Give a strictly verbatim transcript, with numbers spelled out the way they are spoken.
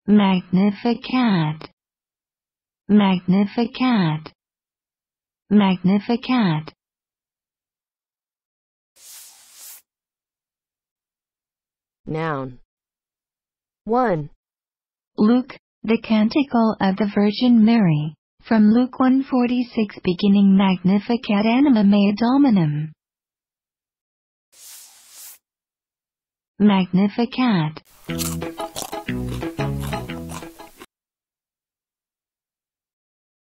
Magnificat. Magnificat. Magnificat. Noun. one. Luke, the Canticle of the Virgin Mary, from Luke one forty-six beginning Magnificat anima mea Dominum. Magnificat.